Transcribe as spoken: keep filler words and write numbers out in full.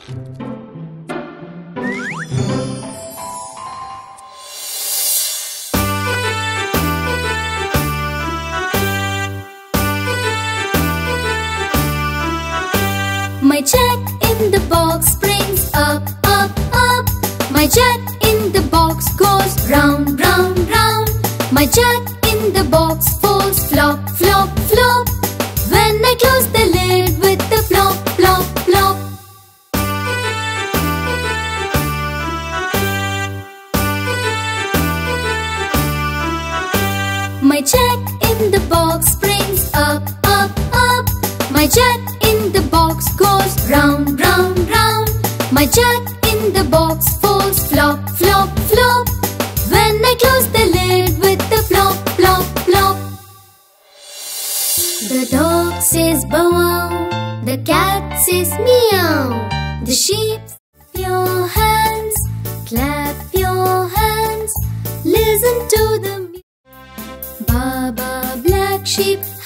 My jack in the box springs up, up, up. My jack in the box goes round, round, round. My jack in the box falls flop, flop, flop. When I close the lid with the flop, flop, flop. My jack in the box springs up, up, up. My jack in the box goes round, round, round. My jack in the box falls flop, flop, flop. When I close the lid with the flop, flop, flop. The dog says bow wow, the cat says meow. The sheep, clap your hands, clap your hands. Listen to the Baba Black Sheep